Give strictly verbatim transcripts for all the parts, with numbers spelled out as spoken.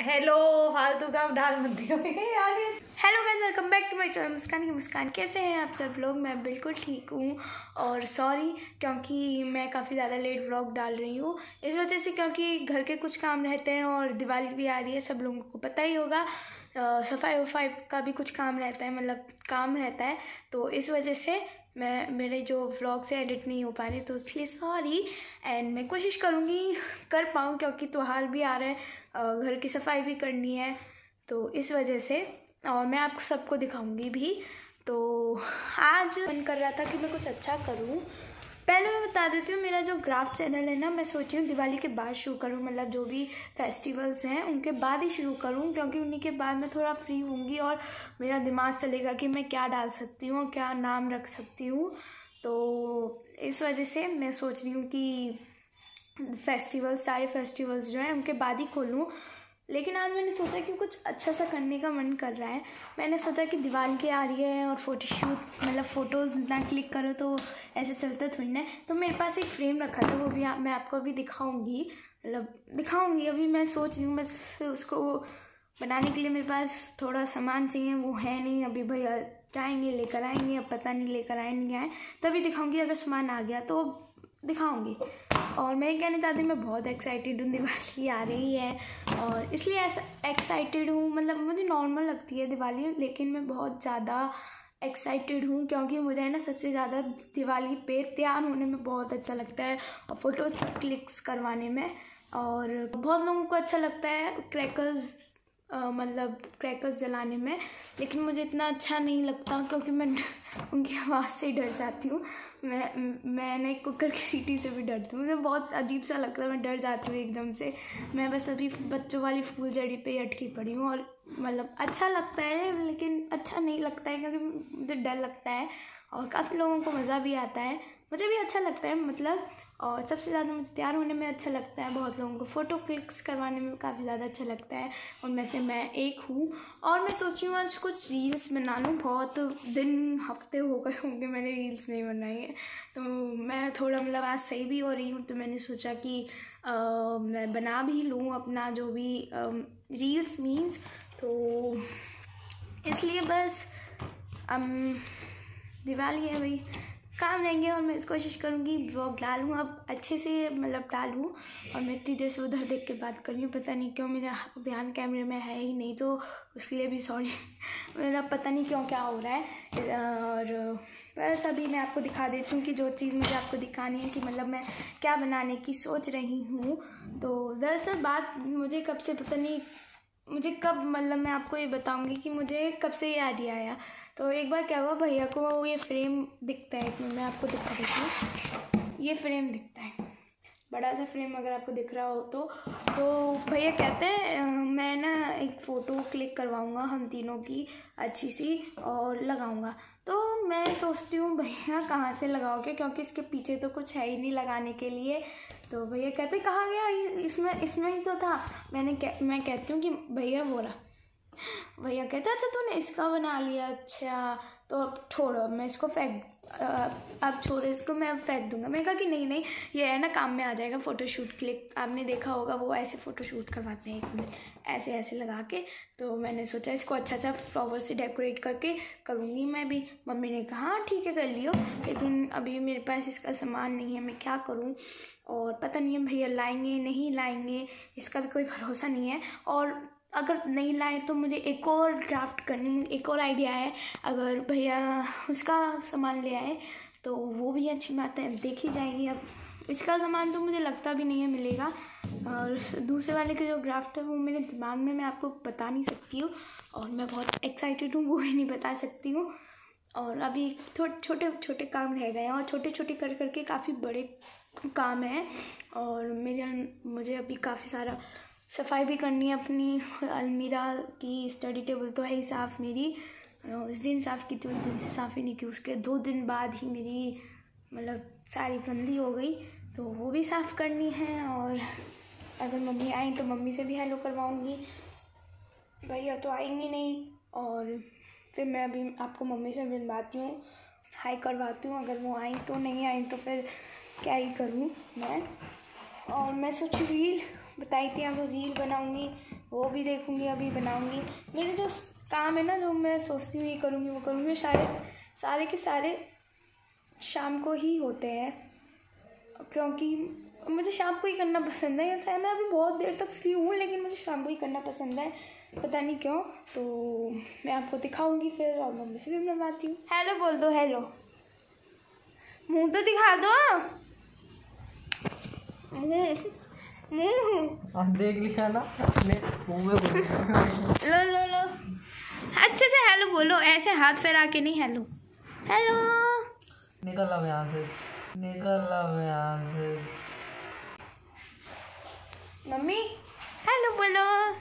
Hello फालतू का डाल मत दियो यार। Hello guys, welcome back to my channel Muskan की मुस्कान। कैसे हैं आप सब लोग? मैं बिल्कुल ठीक हूँ और सॉरी क्योंकि मैं काफ़ी ज़्यादा लेट व्लॉग डाल रही हूँ इस वजह से, क्योंकि घर के कुछ काम रहते हैं और दिवाली भी आ रही है, सब लोगों को पता ही होगा। सफाई वफाई का भी कुछ काम रहता है, मतलब काम रहता है, तो इस वजह से मैं मेरे जो व्लॉग से एडिट नहीं हो पा रही, तो इसलिए सॉरी। एंड मैं कोशिश करूँगी कर पाऊँ क्योंकि त्योहार भी आ रहे हैं, घर की सफाई भी करनी है, तो इस वजह से। और मैं आपको सबको दिखाऊंगी भी। तो आज मन कर रहा था कि मैं कुछ अच्छा करूं। पहले मैं बता देती हूँ, मेरा जो ग्राफ्ट चैनल है ना, मैं सोची हूँ दिवाली के बाद शुरू करूँ, मतलब जो भी फेस्टिवल्स हैं उनके बाद ही शुरू करूँ, क्योंकि उन्हीं के बाद मैं थोड़ा फ्री होंगी और मेरा दिमाग चलेगा कि मैं क्या डाल सकती हूँ और क्या नाम रख सकती हूँ। तो इस वजह से मैं सोच रही हूँ कि फेस्टिवल्स, सारे फेस्टिवल्स जो हैं उनके बाद ही खोलूँ। लेकिन आज मैंने सोचा कि कुछ अच्छा सा करने का मन कर रहा है। मैंने सोचा कि दिवाली के आ रही है और फोटोशूट, मतलब फ़ोटोज़ ना क्लिक करो तो ऐसे चलता थोड़ी ना। तो मेरे पास एक फ्रेम रखा था, वो भी मैं आपको अभी दिखाऊंगी, मतलब दिखाऊंगी। अभी मैं सोच रही हूँ बस उसको बनाने के लिए मेरे पास थोड़ा सामान चाहिए, वो है नहीं। अभी भैया जाएंगे लेकर आएंगे, अब पता नहीं लेकर आए नहीं आए, तभी दिखाऊंगी। अगर सामान आ गया तो दिखाऊंगी। और मैं ये कहना चाहती हूँ, मैं बहुत एक्साइटेड हूँ, दिवाली आ रही है और इसलिए ऐसा एक्साइटेड हूँ। मतलब मुझे नॉर्मल लगती है दिवाली, लेकिन मैं बहुत ज़्यादा एक्साइटेड हूँ क्योंकि मुझे है ना सबसे ज़्यादा दिवाली पे तैयार होने में बहुत अच्छा लगता है और फ़ोटोज़ क्लिक्स करवाने में। और बहुत लोगों को अच्छा लगता है क्रैकर्स, Uh, मतलब क्रैकर्स जलाने में, लेकिन मुझे इतना अच्छा नहीं लगता क्योंकि मैं उनकी आवाज़ से डर जाती हूँ। मैं मैंने कुकर की सीटी से भी डरती हूँ, मुझे बहुत अजीब सा लगता है, मैं डर जाती हूँ एकदम से। मैं बस अभी बच्चों वाली फूलझड़ी पे अटकी पड़ी हूँ और मतलब अच्छा लगता है लेकिन अच्छा नहीं लगता है क्योंकि मुझे डर लगता है और काफ़ी लोगों को मज़ा भी आता है, मुझे भी अच्छा लगता है मतलब। और सबसे ज़्यादा मुझे तैयार होने में अच्छा लगता है, बहुत लोगों को फ़ोटो क्लिक्स करवाने में काफ़ी ज़्यादा अच्छा लगता है, उनमें से मैं एक हूँ। और मैं सोच रही हूँ आज कुछ रील्स बना लूँ, बहुत दिन हफ्ते हो गए होंगे मैंने रील्स नहीं बनाई है, तो मैं थोड़ा मतलब आज सही भी हो रही हूँ, तो मैंने सोचा कि आ, मैं बना भी लूँ अपना जो भी रील्स मीन्स। तो इसलिए बस um, दिवाली है भाई, काम रहेंगे और मैं इस कोशिश करूँगी व्लॉग डालूँ, अब अच्छे से मतलब डालूँ। और मैं इतनी देर से उधर देख के बात कर रही हूँ, पता नहीं क्यों मेरा ध्यान कैमरे में है ही नहीं, तो उसके लिए भी सॉरी। मेरा पता नहीं क्यों क्या हो रहा है। और बस अभी मैं आपको दिखा देती हूँ कि जो चीज़ मुझे आपको दिखानी है कि मतलब मैं क्या बनाने की सोच रही हूँ। तो दरअसल बात मुझे कब से पता नहीं, मुझे कब मतलब मैं आपको ये बताऊंगी कि मुझे कब से ये आइडिया आया। तो एक बार क्या हुआ, भैया को ये फ्रेम दिखता है, मैं आपको दिखा देती हूँ। ये फ्रेम दिखता है, बड़ा सा फ्रेम, अगर आपको दिख रहा हो तो तो भैया कहते हैं मैं ना एक फ़ोटो क्लिक करवाऊँगा हम तीनों की अच्छी सी और लगाऊँगा। तो मैं सोचती हूँ भैया कहाँ से लगाओगे, क्योंकि इसके पीछे तो कुछ है ही नहीं लगाने के लिए। तो भैया कहते कहाँ गया, इसमें इसमें ही तो था। मैंने कह मैं कहती हूँ कि भैया बोला, भैया कहते अच्छा तूने इसका बना लिया, अच्छा तो अब छोड़ो, मैं इसको फेंक, अब छोड़ो इसको, मैं अब फेंक दूंगा। मैंने कहा कि नहीं नहीं, ये है ना काम में आ जाएगा, फ़ोटोशूट क्लिक, आपने देखा होगा वो ऐसे फ़ोटोशूट करवाते हैं एक मिनट ऐसे ऐसे लगा के। तो मैंने सोचा इसको अच्छा सा फ्लावर से डेकोरेट करके करूँगी मैं भी। मम्मी ने कहा हाँ ठीक है कर लियो, लेकिन अभी मेरे पास इसका सामान नहीं है, मैं क्या करूँ। और पता नहीं है भैया लाएंगे नहीं लाएंगे, इसका भी कोई भरोसा नहीं है। और अगर नहीं लाए तो मुझे एक और ड्राफ्ट करनी, एक और आइडिया है, अगर भैया उसका सामान ले आए तो वो भी अच्छी बात है, देखी जाएगी। अब इसका सामान तो मुझे लगता भी नहीं है मिलेगा, और दूसरे वाले के जो ग्राफ्ट है वो मेरे दिमाग में, मैं आपको बता नहीं सकती हूँ और मैं बहुत एक्साइटेड हूँ, वो भी नहीं बता सकती हूँ। और अभी थोड़े छोटे छोटे काम रह गए हैं और छोटे छोटे कर करके काफ़ी बड़े काम हैं। और मेरे मुझे अभी काफ़ी सारा सफाई भी करनी है अपनी अलमीरा की, स्टडी टेबल तो है ही साफ़ मेरी, उस दिन साफ़ की थी, उस दिन से साफ़ ही नहीं की, उसके दो दिन बाद ही मेरी मतलब सारी गंदी हो गई, तो वो भी साफ़ करनी है। और अगर मम्मी आई तो मम्मी से भी हेलो करवाऊँगी, भैया तो आएंगे नहीं, और फिर मैं अभी आपको मम्मी से मिलवाती हूँ, हाय करवाती हूँ, अगर वो आई तो, नहीं आई तो फिर क्या ही करूँ मैं। और मैं सोची रील बताई थी, अब रील बनाऊँगी वो भी देखूँगी, अभी बनाऊँगी। मेरे जो काम है ना, जो मैं सोचती हूँ ये करूँगी वो करूँगी, शायद सारे के सारे शाम को ही होते हैं, क्योंकि मुझे शाम को ही करना पसंद है। चाहे मैं अभी बहुत देर तक फ्री हूँ, लेकिन मुझे शाम को ही करना पसंद है, पता नहीं क्यों। तो मैं आपको दिखाऊंगी फिर, और मम्मी से भी मिलवाती हूँ। हेलो बोल दो, हेलो। मुंह तो दिखा दो, मुंह मुंह आप देख लिया ना अपने मुंह में लो लो लो, अच्छे से हेलो बोलो, ऐसे हाथ फैला के नहीं, हेलो हेलो। निकल अब यहाँ से, निकल अब यहाँ से। मम्मी हेलो बोलो।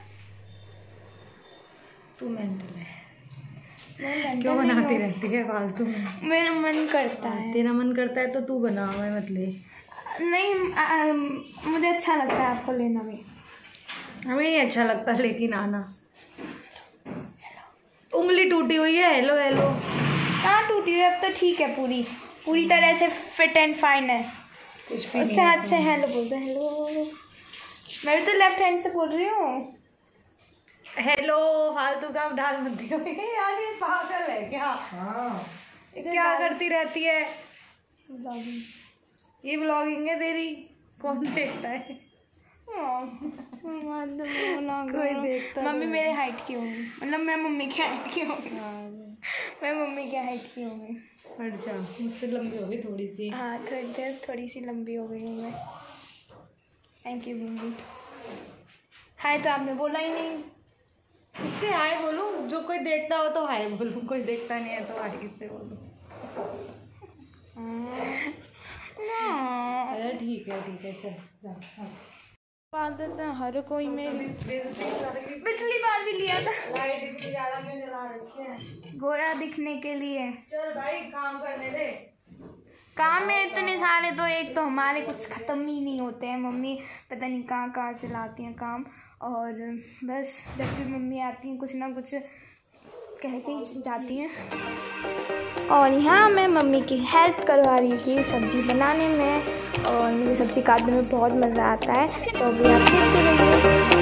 तू मेंटल है, मैं क्यों बनाती रहती है फालतू में? मेरा मन करता है। तेरा मन करता है तो तू बना, मैं मत ले। नहीं आ, आ, मुझे अच्छा लगता है आपको लेना भी। हमें नहीं अच्छा लगता, लेकिन आना। उंगली टूटी हुई है, हेलो हेलो। हाँ टूटी हुई, अब तो ठीक है, पूरी पूरी तरह से फिट एंड फाइन है। कुछ भी उससे हाथ से हेलो बोल दो, हेलो। मैं भी तो लेफ्ट हैंड से बोल रही हूँ। हेलो, फालतू का डाल मत दियो यार, ये पागल है क्या? हाँ, क्या करती रहती है? ब्लॉगिंग। ये ब्लॉगिंग है तेरी? कौन देखता है? कोई देखता है? मम्मी मेरे हाइट की होगी, मतलब मैं मम्मी की हाइट की होगी। मैं मम्मी की हाइट की होगी। हट जा, मुझसे लंबी होगी थोड़ी सी। हाँ थोड़ी देर थोड़ी सी लंबी हो गई हूँ मैं। Thank you mummy. हाय तो आपने बोला ही नहीं। किससे हाय बोलूं? जो कोई देखता हो तो हाय बोलूं, कोई देखता नहीं है तो हाय किससे बोलूं? अरे ठीक है ठीक है, चल आदत है हर कोई में। पिछली बार भी लिया था, लाइट इतनी ज्यादा क्यों जला रखी है? गोरा दिखने के लिए। चल भाई काम करने दे। काम में इतने सारे, तो एक तो हमारे कुछ ख़त्म ही नहीं होते हैं। मम्मी पता नहीं कहाँ कहाँ से लाती हैं काम, और बस जब भी मम्मी आती हैं कुछ ना कुछ कह के ही जाती हैं। और यहाँ मैं मम्मी की हेल्प करवा रही थी सब्ज़ी बनाने में, और मुझे सब्ज़ी काटने में बहुत मज़ा आता है, तो अभी आप देखते रहिए।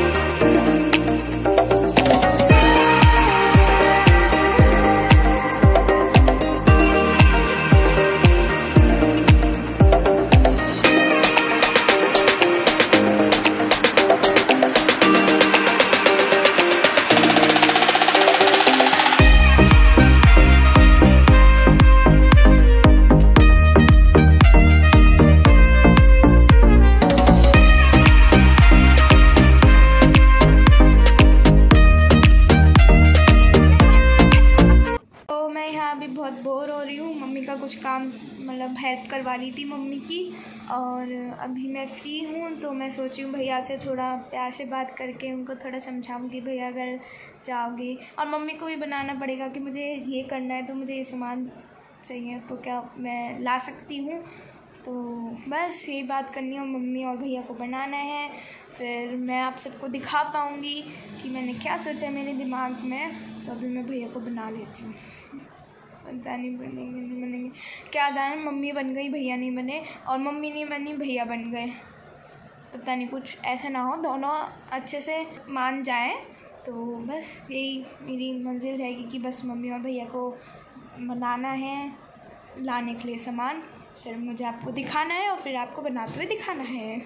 बहुत बोर हो रही हूँ, मम्मी का कुछ काम मतलब हेल्प करवा रही थी मम्मी की, और अभी मैं फ्री हूँ तो मैं सोची हूँ भैया से थोड़ा प्यार से बात करके उनको थोड़ा समझाऊँगी, भैया अगर जाओगे, और मम्मी को भी बनाना पड़ेगा कि मुझे ये करना है तो मुझे ये सामान चाहिए, तो क्या मैं ला सकती हूँ। तो बस यही बात करनी है, मम्मी और भैया को बनाना है, फिर मैं आप सबको दिखा पाऊँगी कि मैंने क्या सोचा मेरे दिमाग में। तो अभी मैं भैया को बना लेती हूँ, पता नहीं बनेंगे नहीं बनेंगे, क्या जाने मम्मी बन गई भैया नहीं बने, और मम्मी नहीं बनी भैया बन गए, पता नहीं कुछ ऐसा ना हो, दोनों अच्छे से मान जाएं। तो बस यही मेरी मंजिल रहेगी कि बस मम्मी और भैया को बनाना है, लाने के लिए सामान, फिर मुझे आपको दिखाना है और फिर आपको बनाते हुए दिखाना है।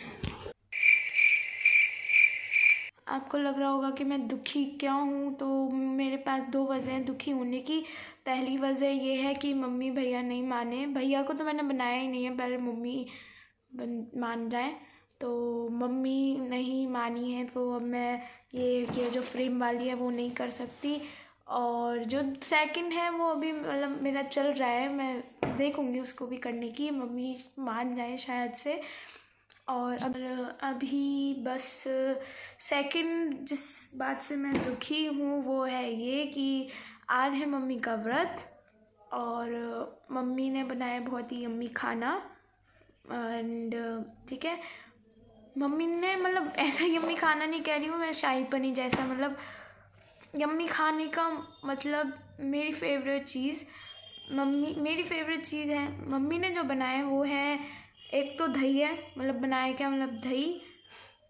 आपको लग रहा होगा कि मैं दुखी क्यों हूँ, तो मेरे पास दो वजह हैं दुखी होने की। पहली वजह ये है कि मम्मी भैया नहीं माने, भैया को तो मैंने बनाया ही नहीं है, पहले मम्मी बन मान जाए, तो मम्मी नहीं मानी है, तो अब मैं ये ये जो फ्रेम वाली है वो नहीं कर सकती, और जो सेकंड है वो अभी मतलब मेरा चल रहा है, मैं देखूँगी उसको भी करने की, मम्मी मान जाए शायद से। और अगर अभी बस सेकंड जिस बात से मैं दुखी हूँ वो है ये कि आज है मम्मी का व्रत, और मम्मी ने बनाया बहुत ही यम्मी खाना, एंड ठीक है, मम्मी ने मतलब ऐसा यम्मी खाना नहीं कह रही हूँ मैं, शाही पनीर जैसा, मतलब यम्मी खाने का मतलब मेरी फेवरेट चीज़, मम्मी मेरी फेवरेट चीज़ है, मम्मी ने जो बनाया वो है, एक तो दही है, मतलब बनाया क्या मतलब दही,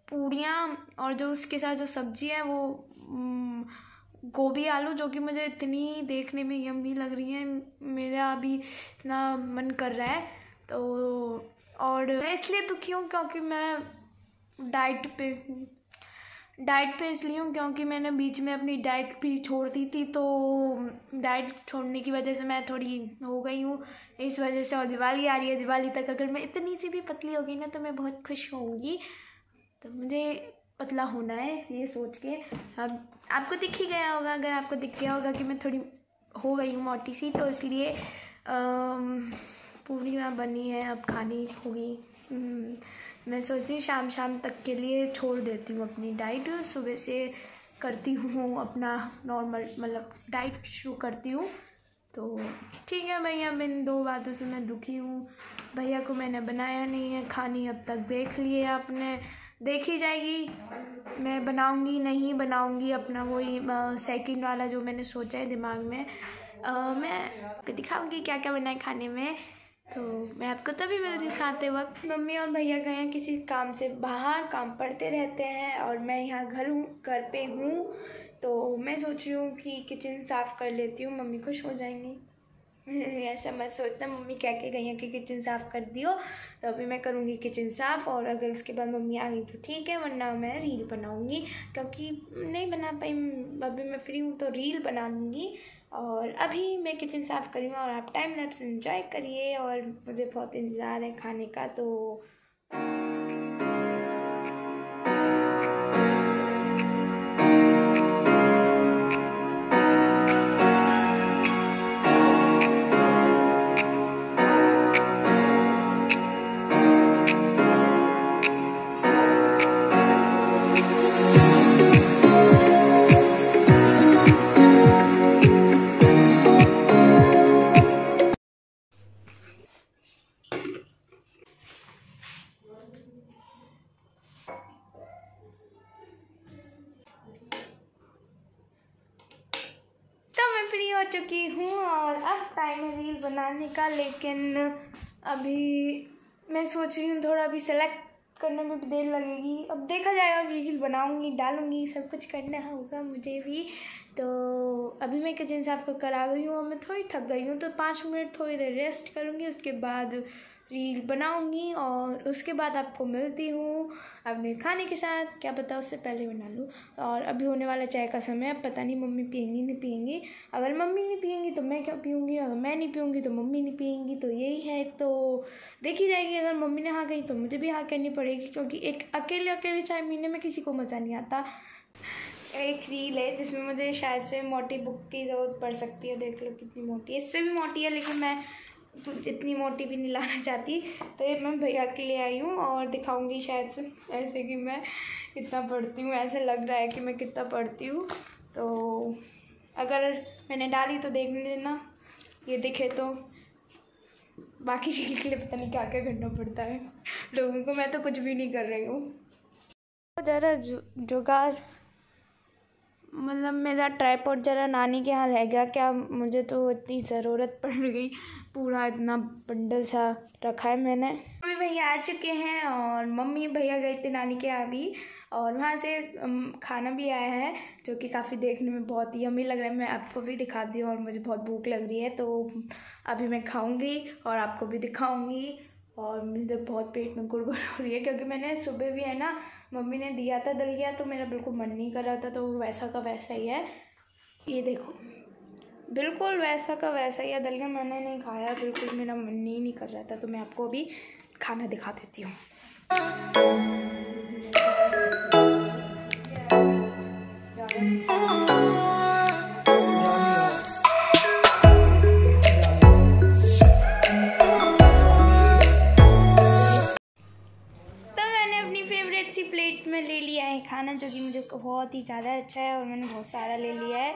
पूड़ियाँ, और जो उसके साथ जो सब्ज़ी है वो गोभी आलू, जो कि मुझे इतनी देखने में यम्मी लग रही है, मेरा अभी इतना मन कर रहा है। तो और मैं इसलिए दुखी हूँ क्योंकि मैं डाइट पे हूँ। डाइट पे इसलिए हूँ क्योंकि मैंने बीच में अपनी डाइट भी छोड़ दी थी, तो डाइट छोड़ने की वजह से मैं थोड़ी हो गई हूँ इस वजह से। और दिवाली आ रही है, दिवाली तक अगर मैं इतनी सी भी पतली हो गई ना तो मैं बहुत खुश होंगी। तो मुझे पतला होना है ये सोच के। अब आपको दिख ही गया होगा, अगर आपको दिख गया होगा कि मैं थोड़ी हो गई हूँ मोटी सी, तो इसलिए पूड़ियाँ बनी है, अब खानी होगी। मैं सोच रही हूँ शाम शाम तक के लिए छोड़ देती हूँ अपनी डाइट, सुबह से करती हूँ अपना नॉर्मल मतलब डाइट शुरू करती हूँ। तो ठीक है भैया, मैं इन दो बातों से मैं दुखी हूँ। भैया को मैंने बनाया नहीं है, खानी अब तक देख लिए आपने, देखी जाएगी। मैं बनाऊंगी नहीं बनाऊंगी अपना वही सेकंड वाला जो मैंने सोचा है दिमाग में, आ, मैं दिखाऊंगी क्या क्या बनाए खाने में। तो मैं आपको तभी मिलती खाते वक्त। मम्मी और भैया गए हैं किसी काम से बाहर, काम पड़ते रहते हैं, और मैं यहाँ घर हूँ, घर पे हूँ। तो मैं सोच रही हूँ कि किचन साफ़ कर लेती हूँ, मम्मी खुश हो जाएंगी। ऐसा मत सोचना, मम्मी कह के गई हैं कि किचन साफ़ कर दियो, तो अभी मैं करूँगी किचन साफ़, और अगर उसके बाद मम्मी आ गई तो ठीक है, वरना मैं रील बनाऊँगी, क्योंकि नहीं बना पाई अभी मैं फ्री हूँ तो रील बना लूँगी। और अभी मैं किचन साफ़ करी हूँ और आप टाइम लैप्स एंजॉय करिए, और मुझे बहुत इंतज़ार है खाने का। तो हो चुकी हूँ और अब टाइम है रील बनाने का। लेकिन अभी मैं सोच रही हूँ थोड़ा अभी सेलेक्ट करने में भी देर लगेगी, अब देखा जाएगा। रील बनाऊँगी, डालूँगी, सब कुछ करना होगा मुझे भी। तो अभी मैं किचन साफ कर कर आ गई हूँ और मैं थोड़ी थक गई हूँ, तो पाँच मिनट थोड़ी देर रेस्ट करूँगी, उसके बाद रील बनाऊँगी और उसके बाद आपको मिलती हूँ अपने खाने के साथ। क्या पता उससे पहले बना लूँ। और अभी होने वाला चाय का समय, अब पता नहीं मम्मी पियेंगी नहीं पियेंगी। अगर मम्मी नहीं पियेंगी तो मैं क्या पीऊँगी, अगर मैं नहीं पीऊँगी तो मम्मी नहीं पियेंगी, तो यही है। तो देखी जाएगी, अगर मम्मी ने हाँ कही तो मुझे भी हाँ करनी पड़ेगी, क्योंकि एक अकेले अकेले चाय पीने में किसी को मज़ा नहीं आता। एक रील है जिसमें मुझे शायद से मोटी बुक की ज़रूरत पड़ सकती है, देख लो कितनी मोटी है, इससे भी मोटी है, लेकिन मैं इतनी मोटी भी नहीं लाना चाहती। तो ये मैं भैया के लिए आई हूँ और दिखाऊंगी शायद से ऐसे कि मैं कितना पढ़ती हूँ, ऐसे लग रहा है कि मैं कितना पढ़ती हूँ। तो अगर मैंने डाली तो देख लेना, ये दिखे तो। बाकी रील के लिए पता नहीं क्या क्या करना पड़ता है लोगों को, मैं तो कुछ भी नहीं कर रही हूँ। ज़रा जुगाड़, मतलब मेरा ट्राइपॉड ज़रा नानी के यहाँ रह गया क्या, मुझे तो इतनी ज़रूरत पड़ गई, पूरा इतना बंडल सा रखा है मैंने। मम्मी भैया आ चुके हैं और मम्मी भैया गए थे नानी के यहाँ भी, और वहाँ से खाना भी आया है जो कि काफ़ी देखने में बहुत ही यम्मी लग रहा है। मैं आपको भी दिखाती हूँ और मुझे बहुत भूख लग रही है, तो अभी मैं खाऊँगी और आपको भी दिखाऊँगी। और मुझे बहुत पेट में गुड़गुड़ हो रही है, क्योंकि मैंने सुबह भी है ना, मम्मी ने दिया था दलिया, तो मेरा बिल्कुल मन नहीं कर रहा था, तो वैसा का वैसा ही है। ये देखो बिल्कुल वैसा का वैसा ही है दलिया, मैंने नहीं खाया, बिल्कुल मेरा मन ही नहीं कर रहा था। तो मैं आपको अभी खाना दिखा देती हूँ। प्लेट में ले लिया है खाना, जो कि मुझे बहुत ही ज़्यादा अच्छा है, और मैंने बहुत सारा ले लिया है।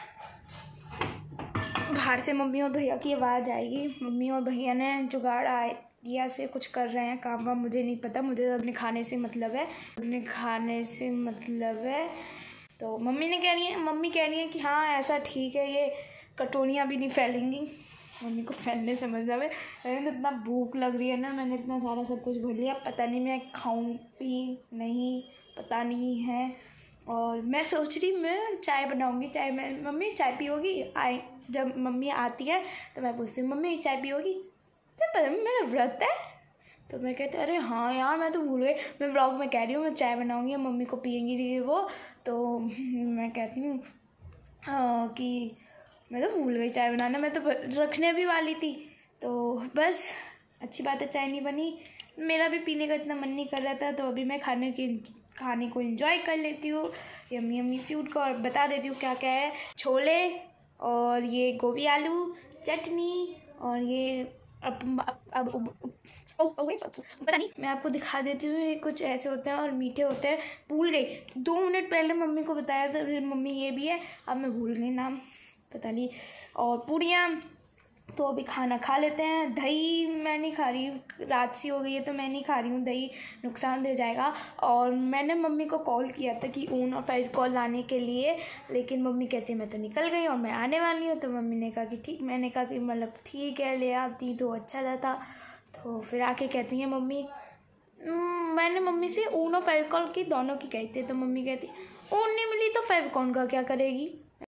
बाहर से मम्मी और भैया की आवाज़ आएगी, मम्मी और भैया ने जुगाड़ आइडिया से कुछ कर रहे हैं काम वाम, मुझे नहीं पता, मुझे अपने खाने से मतलब है, अपने खाने से मतलब है। तो मम्मी ने कह रही है मम्मी कह रही है कि हाँ ऐसा ठीक है, ये कटोरियाँ भी नहीं फैलेंगी। मम्मी को फैलने से मतलब है। मैंने तो इतना भूख लग रही है ना, मैंने इतना सारा सब कुछ भर लिया, पता नहीं मैं खाऊं भी नहीं पता नहीं है। और मैं सोच रही मैं चाय बनाऊँगी, चाय मैं मम्मी चाय पियोगी? आए जब मम्मी आती है तो मैं पूछती हूँ मम्मी चाय पियोगी? तो पता नहीं मेरा व्रत है। तो मैं कहती अरे हाँ यार मैं तो भूल गई, मैं व्लॉग में कह रही हूँ मैं चाय बनाऊँगी, मम्मी को पियेंगी वो। तो मैं कहती हूँ कि मैं तो भूल गई चाय बनाना, मैं तो रखने भी वाली थी। तो बस अच्छी बात है चाय नहीं बनी। मेरा भी पीने का इतना मन नहीं कर रहा था, तो अभी मैं खाने की खाने को एंजॉय कर लेती हूँ, यम्मी यम्मी फूड को। और बता देती हूँ क्या क्या है। छोले और ये गोभी आलू चटनी और ये अब अब, अब पता नहीं, मैं आपको दिखा देती हूँ। ये कुछ ऐसे होते हैं और मीठे होते हैं। भूल गई, दो मिनट पहले मम्मी को बताया था मम्मी ये भी है, अब मैं भूल गई नाम, पता नहीं। और पूड़ियाँ तो अभी खाना खा लेते हैं। दही मैं नहीं खा रही, रात सी हो गई है तो मैं नहीं खा रही हूँ, दही नुकसान दे जाएगा। और मैंने मम्मी को कॉल किया था कि ऊन और फेविकॉल लाने के लिए, लेकिन मम्मी कहती है मैं तो निकल गई और मैं आने वाली हूँ। तो मम्मी ने कहा कि ठीक, मैंने कहा कि मतलब ठीक है ले आती तो अच्छा रहता। तो फिर आके कहती हैं मम्मी, मैंने मम्मी से ऊन और फेविकॉल की दोनों की कही थी। तो मम्मी कहती ऊन नहीं मिली तो फेविकॉल का क्या करेगी?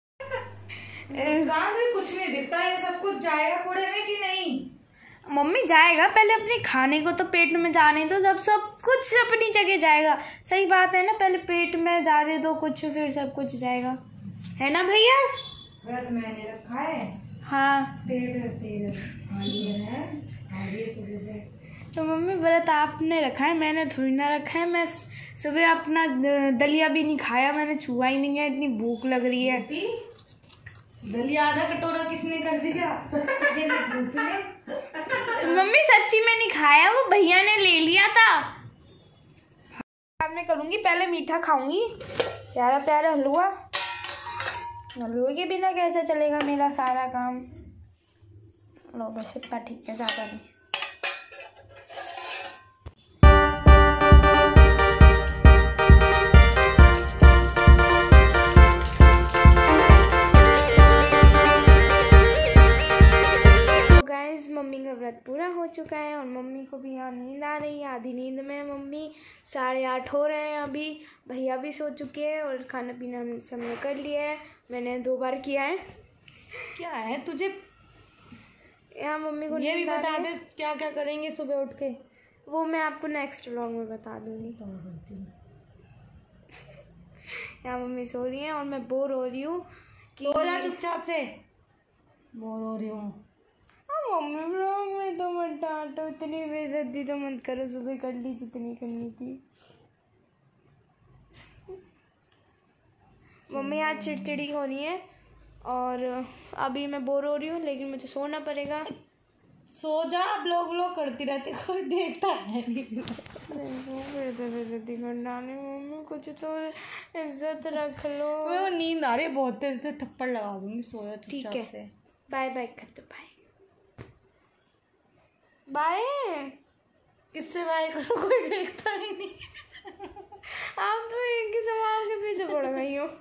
कुछ नहीं दिखता है, सब कुछ जाएगा कूड़े में कि नहीं? मम्मी जाएगा, पहले अपने खाने को तो पेट में जाने दो, जब सब कुछ अपनी जगह जाएगा। सही बात है ना, पहले पेट में जाने दो कुछ, फिर सब कुछ जाएगा, है ना भैया? व्रत मैंने रखा है। हाँ पेट तेल है। तो मम्मी व्रत आपने रखा है, मैंने थोड़ी ना रखा है। मैं सुबह अपना दलिया भी नहीं खाया, मैंने छुआ ही नहीं है, इतनी भूख लग रही है। दलिया आधा कटोरा किसने कर दिया? मम्मी सच्ची में नहीं खाया, वो भैया ने ले लिया था। बाद में करूँगी, पहले मीठा खाऊंगी, प्यारा प्यारा हलवा। हलवे के बिना कैसे चलेगा मेरा सारा काम। लो बस इतना ठीक है, ज़्यादा नहीं। मम्मी का व्रत पूरा हो चुका है और मम्मी को भी यहाँ नींद आ रही है, आधी नींद में है मम्मी। साढ़े आठ हो रहे हैं अभी, भैया भी सो चुके हैं और खाना पीना हम सबने कर लिया है। मैंने दो बार किया है। क्या है तुझे यहाँ मम्मी को ये भी बता दे क्या क्या करेंगे सुबह उठ के? वो मैं आपको नेक्स्ट व्लॉग में बता दूँगी। यहाँ मम्मी सो रही हैं और मैं बोर हो रही हूँ। सो जा चुपचाप से, बोर हो रही हूँ। मम्मी व्लॉग में तो मत डांटो, इतनी बेइज्जती तो मत करो, सुबह कर ली जितनी करनी थी। मम्मी आज चिड़चिड़ी हो रही है और अभी मैं बोर हो रही हूँ, लेकिन मुझे सोना पड़ेगा। सो जा, ब्लॉग व्लॉग करती रहती, कोई देखता है नहीं। बेइज्जती कर डाली मम्मी, कुछ तो इज्जत रख लो। वो नींद आ रही है बहुत तेज से, थप्पड़ लगा दूंगी, सो जा चुपचाप से। बाय बाय कर दो, बाय बाय। किससे बाय करो, कोई देखता ही नहीं। आप तो एक ही सवाल के पीछे पड़ गई हो।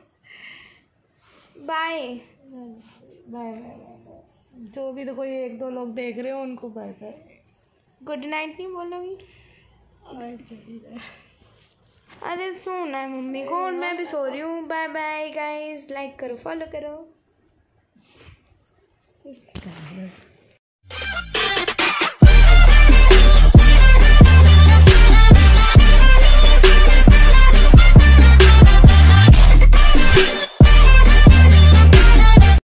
Bye bye bye. जो भी तो कोई एक दो लोग देख रहे हो उनको बाय बाय। गुड नाइट नहीं बोलोगी? चली जाए। अरे सोना है मम्मी को और मैं भी सो रही हूँ। बाय बाय गाइस, लाइक करो, फॉलो करो।